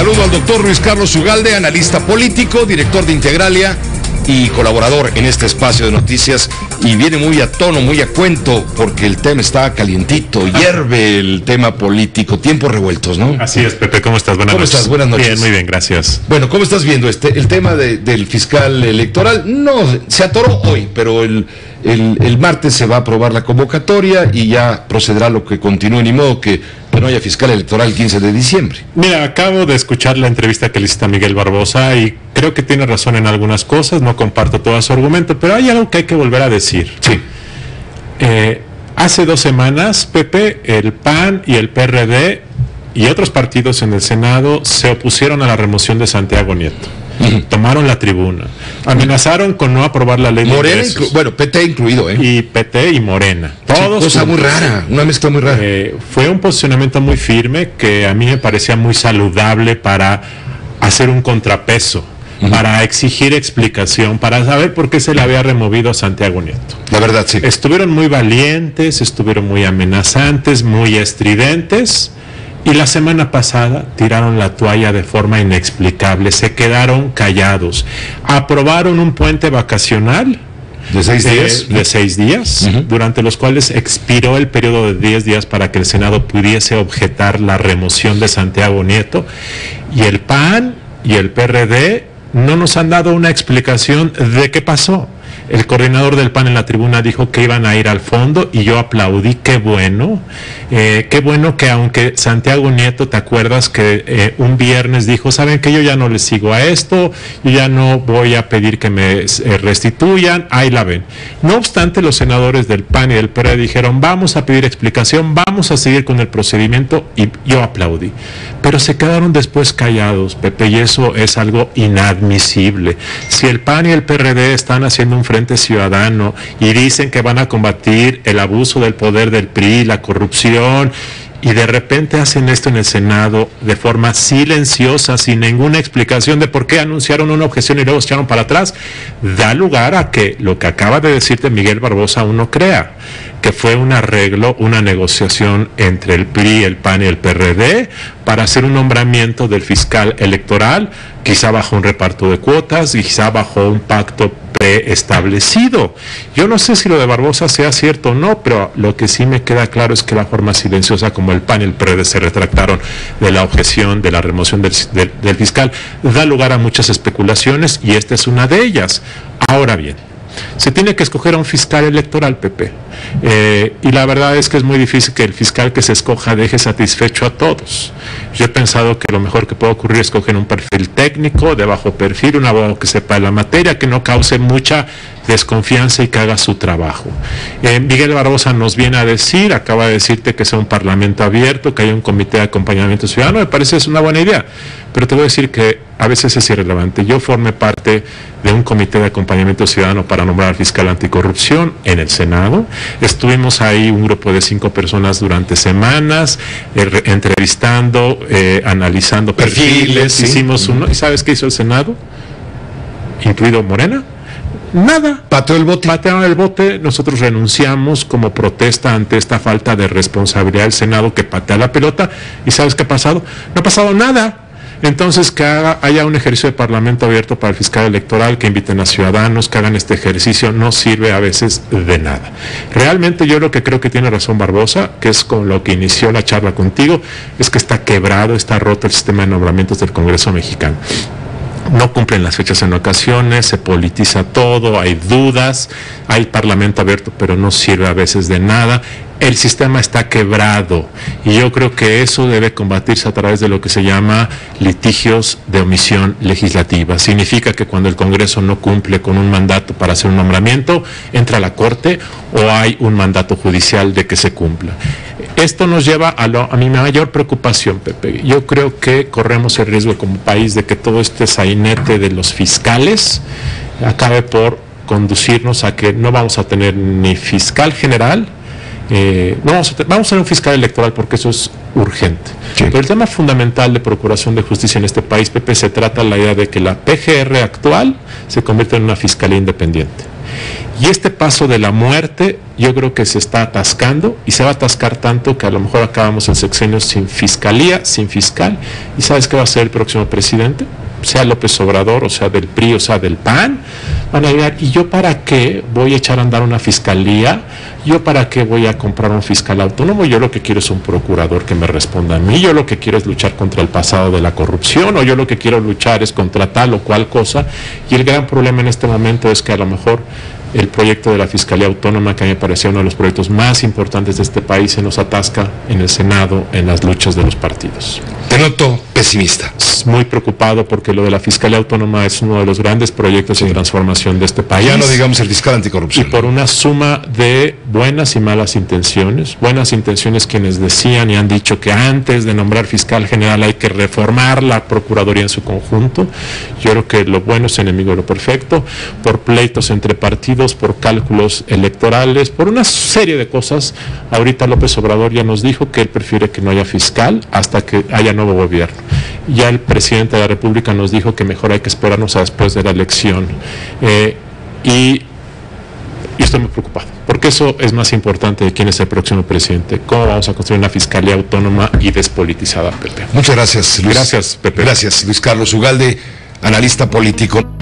Saludo al doctor Luis Carlos Ugalde, analista político, director de Integralia y colaborador en este espacio de noticias, y viene muy a tono, muy a cuento, porque el tema está calientito, hierve el tema político, tiempos revueltos, ¿no? Así es, Pepe, ¿cómo estás? Buenas noches. ¿Cómo estás? Buenas noches. Bien, muy bien, gracias. Bueno, ¿cómo estás viendo el tema del fiscal electoral? No, se atoró hoy, pero el martes se va a aprobar la convocatoria y ya procederá lo que continúe, ni modo que no haya fiscal electoral el 15 de diciembre. Mira, acabo de escuchar la entrevista que le hiciste a Miguel Barbosa y creo que tiene razón en algunas cosas, no comparto todo su argumento, pero hay algo que hay que volver a decir. Sí. Hace 2 semanas, Pepe, el PAN y el PRD y otros partidos en el Senado se opusieron a la remoción de Santiago Nieto. Tomaron la tribuna, amenazaron con no aprobar la ley de Morena, ingresos. PT incluido, y PT y Morena, todos cosa juntos. muy rara, una mezcla muy rara. Fue un posicionamiento muy firme que a mí me parecía muy saludable para hacer un contrapeso, para exigir explicación, para saber por qué se le había removido a Santiago Nieto. La verdad, sí. Estuvieron muy valientes, estuvieron muy amenazantes, muy estridentes. Y la semana pasada tiraron la toalla de forma inexplicable, se quedaron callados. Aprobaron un puente vacacional de 6 días, de 6 días, durante los cuales expiró el periodo de 10 días para que el Senado pudiese objetar la remoción de Santiago Nieto. Y el PAN y el PRD no nos han dado una explicación de qué pasó. El coordinador del PAN en la tribuna dijo que iban a ir al fondo y yo aplaudí, qué bueno que aunque Santiago Nieto, ¿te acuerdas que un viernes dijo, saben que yo ya no les sigo a esto, yo ya no voy a pedir que me restituyan, ahí la ven? No obstante, los senadores del PAN y del PRD dijeron, vamos a pedir explicación, vamos a seguir con el procedimiento, y yo aplaudí. Pero se quedaron después callados, Pepe, y eso es algo inadmisible. Si el PAN y el PRD están haciendo un frente ciudadano y dicen que van a combatir el abuso del poder del PRI, la corrupción, y de repente hacen esto en el Senado de forma silenciosa, sin ninguna explicación de por qué anunciaron una objeción y luego se echaron para atrás, da lugar a que lo que acaba de decirte Miguel Barbosa uno crea, que fue un arreglo, una negociación entre el PRI, el PAN y el PRD para hacer un nombramiento del fiscal electoral, quizá bajo un reparto de cuotas y quizá bajo un pacto preestablecido. Yo no sé si lo de Barbosa sea cierto o no, pero lo que sí me queda claro es que la forma silenciosa como el PAN y el PRD se retractaron de la objeción de la remoción del fiscal da lugar a muchas especulaciones y esta es una de ellas. Ahora bien, se tiene que escoger a un fiscal electoral, Pepe, y la verdad es que es muy difícil que el fiscal que se escoja deje satisfecho a todos. Yo he pensado que lo mejor que puede ocurrir es escoger un perfil técnico, de bajo perfil, un abogado que sepa la materia, que no cause mucha desconfianza y que haga su trabajo. Miguel Barbosa nos viene a decir, acaba de decirte que sea un parlamento abierto, que haya un comité de acompañamiento ciudadano, me parece es una buena idea, pero te voy a decir que a veces es irrelevante. Yo formé parte de un comité de acompañamiento ciudadano para nombrar al fiscal anticorrupción en el Senado. Estuvimos ahí un grupo de 5 personas durante semanas, entrevistando, analizando perfiles, sí. Hicimos uno, ¿y sabes qué hizo el Senado? Incluido Morena. Nada. Pateó el bote. Patearon el bote. Nosotros renunciamos como protesta ante esta falta de responsabilidad del Senado que patea la pelota. ¿Y sabes qué ha pasado? No ha pasado nada. Entonces, que haya un ejercicio de parlamento abierto para el fiscal electoral, que inviten a ciudadanos, que hagan este ejercicio, no sirve a veces de nada. Realmente yo lo que creo que tiene razón Barbosa, que es con lo que inició la charla contigo, es que está quebrado, está roto el sistema de nombramientos del Congreso mexicano. No cumplen las fechas en ocasiones, se politiza todo, hay dudas, hay parlamento abierto, pero no sirve a veces de nada. El sistema está quebrado y yo creo que eso debe combatirse a través de lo que se llama litigios de omisión legislativa. Significa que cuando el Congreso no cumple con un mandato para hacer un nombramiento, entra a la Corte o hay un mandato judicial de que se cumpla. Esto nos lleva a mi mayor preocupación, Pepe. Yo creo que corremos el riesgo como país de que todo este sainete de los fiscales acabe por conducirnos a que no vamos a tener ni fiscal general, vamos a tener un fiscal electoral porque eso es urgente. Sí. Pero el tema fundamental de procuración de justicia en este país, Pepe, se trata de la idea de que la PGR actual se convierta en una fiscalía independiente. Y este paso de la muerte yo creo que se está atascando y se va a atascar tanto que a lo mejor acabamos el sexenio sin fiscalía, sin fiscal. ¿Y sabes qué va a ser el próximo presidente? Sea López Obrador, o sea del PRI, o sea del PAN, van a llegar, ¿y yo para qué voy a echar a andar una fiscalía? ¿Yo para qué voy a comprar un fiscal autónomo? Yo lo que quiero es un procurador que me responda a mí, yo lo que quiero es luchar contra el pasado de la corrupción, o yo lo que quiero luchar es contra tal o cual cosa, y el gran problema en este momento es que a lo mejor el proyecto de la Fiscalía Autónoma, que a mí me parecía uno de los proyectos más importantes de este país, se nos atasca en el Senado, en las luchas de los partidos. Te noto pesimista. Muy preocupado porque lo de la Fiscalía Autónoma es uno de los grandes proyectos de transformación de este país. Ya no digamos el fiscal anticorrupción. Y por una suma de buenas y malas intenciones quienes decían y han dicho que antes de nombrar fiscal general hay que reformar la Procuraduría en su conjunto. Yo creo que lo bueno es enemigo de lo perfecto, por pleitos entre partidos, por cálculos electorales, por una serie de cosas. Ahorita López Obrador ya nos dijo que él prefiere que no haya fiscal hasta que haya nuevo gobierno. Ya el presidente de la República nos dijo que mejor hay que esperarnos a después de la elección. Y estoy muy preocupado, porque eso es más importante de quién es el próximo presidente. ¿Cómo vamos a construir una fiscalía autónoma y despolitizada, Pepe? Muchas gracias, Luis. Gracias, Pepe. Gracias, Luis Carlos Ugalde, analista político.